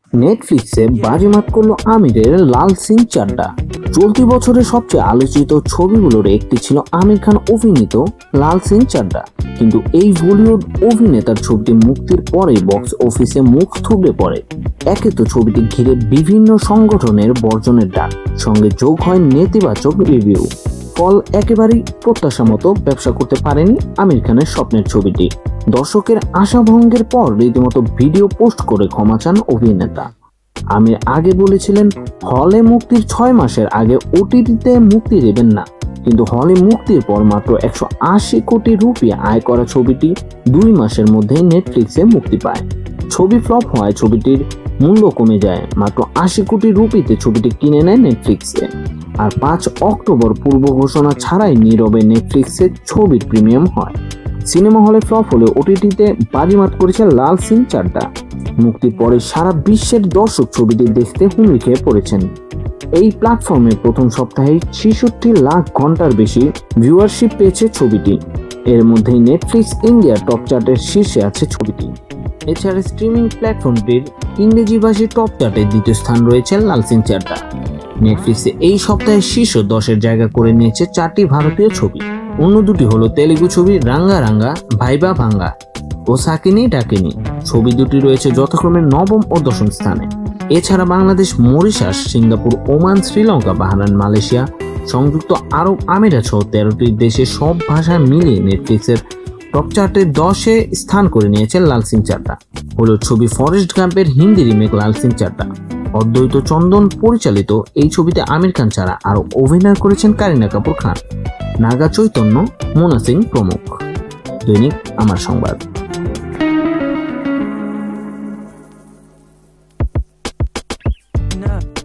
নেটফ্লিক্সে বাজিমাত করলো আমিরের লাল সিং চাড্ডা। চলতি বছরের সবচেয়ে আলোচিত ছবিগুলোর একটি ছিল আমির খান অভিনীত লাল সিং চাড্ডা। কিন্তু এই বলিউড অভিনেতার ছবিটি মুক্তির পরেই বক্স অফিসে মুখ থুবড়ে পড়ে। একে তো ছবিটি ঘিরে বিভিন্ন সংগঠনের বর্জনের ডাক, সঙ্গে যোগ হয় নেতিবাচক রিভিউ। ফল একেবারেই প্রত্যাশা মতো ব্যবসা করতে পারেনি আমির খানের স্বপ্নের ছবিটি। দর্শকের আশাভঙ্গের পর রীতিমতো ভিডিও পোস্ট করে ক্ষমা চান অভিনেতা। আমির আগে বলেছিলেন হলে মুক্তির 6 মাসের আগে ওটিটিতে মুক্তি দেবেন না, কিন্তু হলে মুক্তির পর মাত্র 180 কোটি রুপি আয় করা ছবিটি 2 মাসের মধ্যেই নেটফ্লিক্সে মুক্তি পায়। ছবি ফ্লপ হওয়ায় ছবিটির মূল্য কমে যায়। মাত্র 80 কোটি রুপিতে ছবিটি কিনে নেয় নেটফ্লিক্সে। আর 5 অক্টোবর পূর্ব ঘোষণা ছাড়াই নীরবে নেটফ্লিক্সে ছবির প্রিমিয়াম হয়। সিনেমা হলে ফ্লপ হলে ওটিটিতে বাজিমাত করেছে লাল সিং চাড্ডা। মুক্তির পরে সারা বিশ্বের দর্শক ছবিটি দেখতে হুমড়ি খেয়ে পড়েছেন। এই প্ল্যাটফর্মে প্রথম সপ্তাহে 66 লাখ ঘন্টার বেশি ভিউয়ারশিপ পেয়েছে ছবিটি। এর মধ্যেই নেটফ্লিক্স ইন্ডিয়া টপ চার্টের শীর্ষে আছে ছবিটি। এছাড়া স্ট্রিমিং প্ল্যাটফর্মটির ইংরেজি ভাষী টপ চার্টে দ্বিতীয় স্থান রয়েছে লাল সিং চাড্ডা। নেটফ্লিক্সে এই সপ্তাহে শীর্ষ 10-এর জায়গা করে নিয়েছে 4টি ভারতীয় ছবি। অন্য দুটি হলো তেলুগু ছবি রাঙ্গা রাঙ্গা ভাইবা ভাঙ্গা ও সাকিনি ডাকিনি। ছবি দুটি রয়েছে যথাক্রমে 9ম ও 10ম স্থানে। এছাড়া Bangladesh, Mauritius, Singapore, Oman, Sri Lanka, Bahrain, Malaysia, সংযুক্ত আরব আমিরাত সহ 13টি দেশের সব ভাষা মিলিয়ে নেটফ্লিক্সের টপ চার্টে 10-এ স্থান করে নিয়েছে লাল সিং চাড্ডা। হলো ছবি ফরেস্ট গাম্পের হিন্দি রিমেক লাল সিং চাড্ডা। অদ্বৈত চন্দন পরিচালিত এই ছবিতে আমির খান ছাড়া আরো অভিনয় করেছেন কারিনা কাপুর খান, নাগা চৈতন্য, মোনা সিং প্রমুখ। দৈনিক আমার সংবাদ।